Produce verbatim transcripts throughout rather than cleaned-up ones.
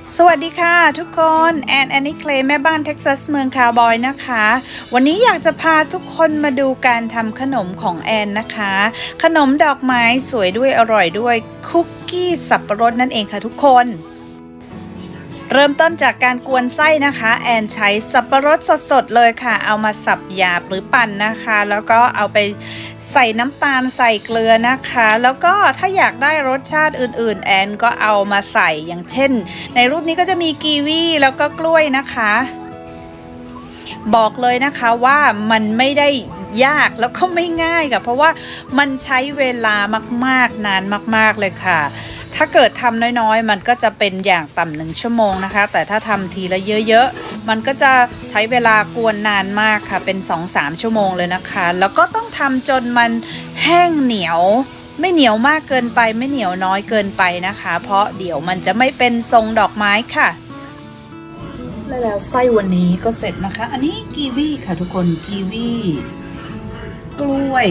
สวัสดีค่ะทุกคนแอนแอนนี่เคลย์แม่บ้านเท็กซัสเมืองคาวบอยนะคะวันนี้อยากจะพาทุกคนมาดูการทำขนมของแอนนะคะขนมดอกไม้สวยด้วยอร่อยด้วยคุกกี้สับปะรดนั่นเองค่ะทุกคนเริ่มต้นจากการกวนไส้นะคะแอนใช้สับปะรดสดๆเลยค่ะเอามาสับหยาบหรือปั่นนะคะแล้วก็เอาไปใส่น้ำตาลใส่เกลือนะคะแล้วก็ถ้าอยากได้รสชาติอื่นๆแอนก็เอามาใส่อย่างเช่นในรูปนี้ก็จะมีกีวีแล้วก็กล้วยนะคะบอกเลยนะคะว่ามันไม่ได้ยากแล้วก็ไม่ง่ายค่ะเพราะว่ามันใช้เวลามากๆนานมากๆเลยค่ะถ้าเกิดทำน้อยๆมันก็จะเป็นอย่างต่ำหนึ่งชั่วโมงนะคะแต่ถ้าทำทีละเยอะๆมันก็จะใช้เวลากวนนานมากค่ะเป็น สองถึงสาม ชั่วโมงเลยนะคะแล้วก็ต้องทำจนมันแห้งเหนียวไม่เหนียวมากเกินไปไม่เหนียวน้อยเกินไปนะคะเพราะเดี๋ยวมันจะไม่เป็นทรงดอกไม้ค่ะแล้วไส้วันนี้ก็เสร็จนะคะอันนี้กีวีค่ะทุกคนกีวีกล้วย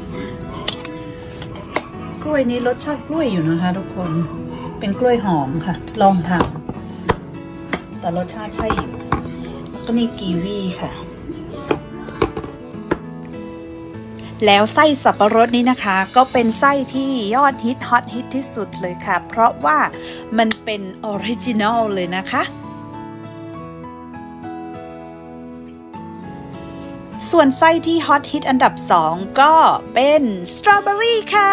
กล้วยนี้รสชาติกล้วยอยู่นะคะทุกคนเป็นกล้วยหอมค่ะลองทำแต่รสชาติใช่อยู่แล้วก็นี่กีวีค่ะแล้วไส้สับปะรดนี้นะคะก็เป็นไส้ที่ยอดฮิตฮอตฮิตที่สุดเลยค่ะเพราะว่ามันเป็นออริจินัลเลยนะคะส่วนไส้ที่ฮอตฮิตอันดับสองก็เป็นสตรอเบอรี่ค่ะ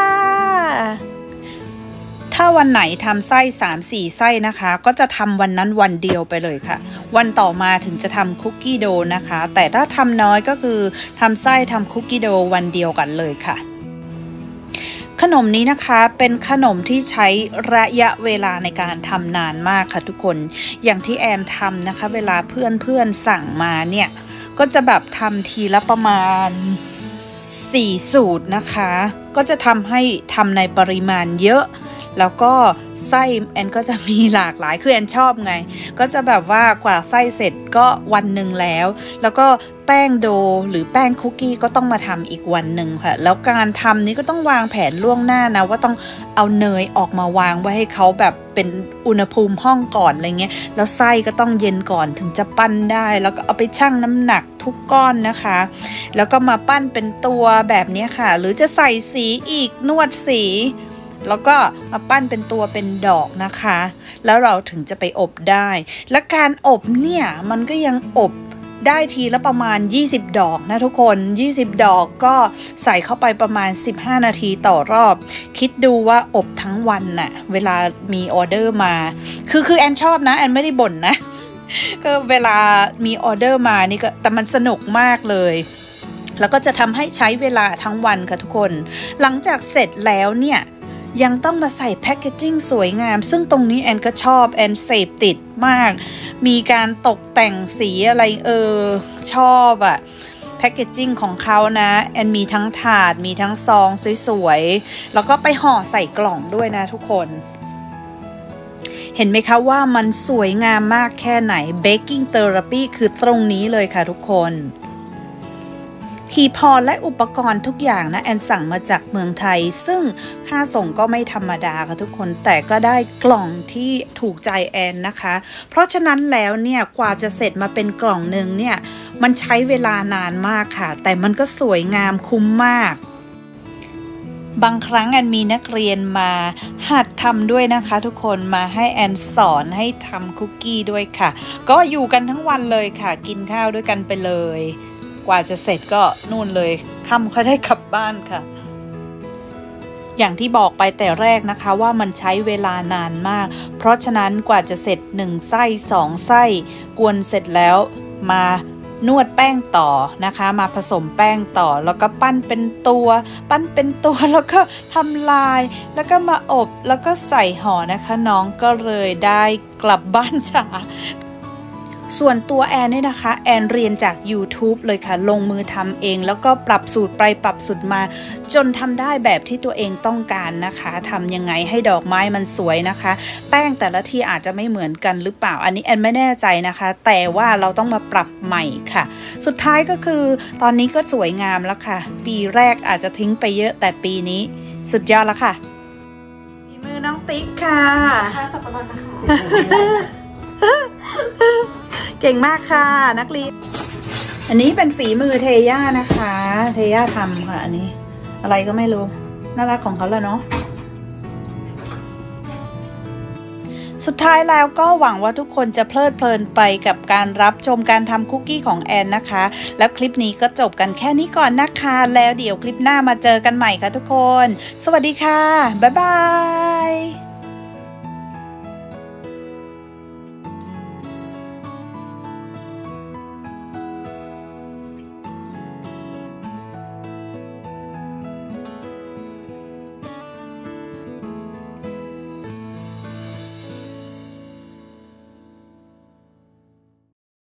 ถ้าวันไหนทำไส้ สามถึงสี่ ไส้นะคะก็จะทำวันนั้นวันเดียวไปเลยค่ะวันต่อมาถึงจะทำคุกกี้โดนะคะแต่ถ้าทำน้อยก็คือทำไส้ทำคุกกี้โดวันเดียวกันเลยค่ะขนมนี้นะคะเป็นขนมที่ใช้ระยะเวลาในการทำนานมากค่ะทุกคนอย่างที่แอนทำนะคะเวลาเพื่อนๆสั่งมาเนี่ยก็จะแบบทำทีละประมาณสี่สูตรนะคะก็จะทำให้ทำในปริมาณเยอะแล้วก็ไส้แอนก็จะมีหลากหลายคือแอนชอบไงก็จะแบบว่ากว่าไส้เสร็จก็วันหนึ่งแล้วแล้วก็แป้งโดหรือแป้งคุกกี้ก็ต้องมาทำอีกวันหนึ่งค่ะแล้วการทำนี้ก็ต้องวางแผนล่วงหน้านะว่าต้องเอาเนยออกมาวางไว้ให้เขาแบบเป็นอุณหภูมิห้องก่อนอะไรเงี้ยแล้วไส้ก็ต้องเย็นก่อนถึงจะปั้นได้แล้วก็เอาไปชั่งน้ำหนักทุกก้อนนะคะแล้วก็มาปั้นเป็นตัวแบบนี้ค่ะหรือจะใส่สีอีกนวดสีแล้วก็มาปั้นเป็นตัวเป็นดอกนะคะแล้วเราถึงจะไปอบได้และการอบเนี่ยมันก็ยังอบได้ทีละประมาณยี่สิบดอกนะทุกคนยี่สิบดอกก็ใส่เข้าไปประมาณสิบห้านาทีต่อรอบคิดดูว่าอบทั้งวันน่ะเวลามีออเดอร์มาคือคือแอนชอบนะแอนไม่ได้บ่นนะก็เวลามีออเดอร์มานี่ก็แต่มันสนุกมากเลยแล้วก็จะทำให้ใช้เวลาทั้งวันค่ะทุกคนหลังจากเสร็จแล้วเนี่ยยังต้องมาใส่แพคเกจจิ้งสวยงามซึ่งตรงนี้แอนก็ชอบแอนเสพติดมากมีการตกแต่งสีอะไรเออชอบอะแพคเกจจิ้งของเขานะแอนมีทั้งถาดมีทั้งซองสวยๆแล้วก็ไปห่อใส่กล่องด้วยนะทุกคนเห็นไหมคะว่ามันสวยงามมากแค่ไหนเบกกิ้งเทอราปีคือตรงนี้เลยค่ะทุกคนหีบห่อและอุปกรณ์ทุกอย่างนะแอนสั่งมาจากเมืองไทยซึ่งค่าส่งก็ไม่ธรรมดาค่ะทุกคนแต่ก็ได้กล่องที่ถูกใจแอนนะคะเพราะฉะนั้นแล้วเนี่ยกว่าจะเสร็จมาเป็นกล่องหนึ่งเนี่ยมันใช้เวลานานมากค่ะแต่มันก็สวยงามคุ้มมากบางครั้งแอนมีนักเรียนมาหัดทำด้วยนะคะทุกคนมาให้แอนสอนให้ทำคุกกี้ด้วยค่ะก็อยู่กันทั้งวันเลยค่ะกินข้าวด้วยกันไปเลยกว่าจะเสร็จก็นู่นเลยค่ำเขาได้กลับบ้านค่ะอย่างที่บอกไปแต่แรกนะคะว่ามันใช้เวลานานมากเพราะฉะนั้นกว่าจะเสร็จหนึ่งไส้สองไส้กวนเสร็จแล้วมานวดแป้งต่อนะคะมาผสมแป้งต่อแล้วก็ปั้นเป็นตัวปั้นเป็นตัวแล้วก็ทำลายแล้วก็มาอบแล้วก็ใส่ห่อนะคะน้องก็เลยได้กลับบ้านช้าส่วนตัวแอนเนี่ยนะคะแอนเรียนจาก YouTube เลยค่ะลงมือทำเองแล้วก็ปรับสูตรไปปรับสูตรมาจนทำได้แบบที่ตัวเองต้องการนะคะทำยังไงให้ดอกไม้มันสวยนะคะแป้งแต่ละที่อาจจะไม่เหมือนกันหรือเปล่าอันนี้แอนไม่แน่ใจนะคะแต่ว่าเราต้องมาปรับใหม่ค่ะสุดท้ายก็คือตอนนี้ก็สวยงามแล้วค่ะปีแรกอาจจะทิ้งไปเยอะแต่ปีนี้สุดยอดแล้วค่ะฝีมือน้องติ๊กค่ะค่ะสับปะรดนะคะเก่งมากค่ะนักเรียนอันนี้เป็นฝีมือเทย่านะคะเทย่าทำค่ะอันนี้อะไรก็ไม่รู้น่ารักของเขาแล้วเนาะสุดท้ายแล้วก็หวังว่าทุกคนจะเพลิดเพลินไปกับการรับชมการทำคุกกี้ของแอนนะคะแล้วคลิปนี้ก็จบกันแค่นี้ก่อนนะคะแล้วเดี๋ยวคลิปหน้ามาเจอกันใหม่ค่ะทุกคนสวัสดีค่ะบ๊ายบาย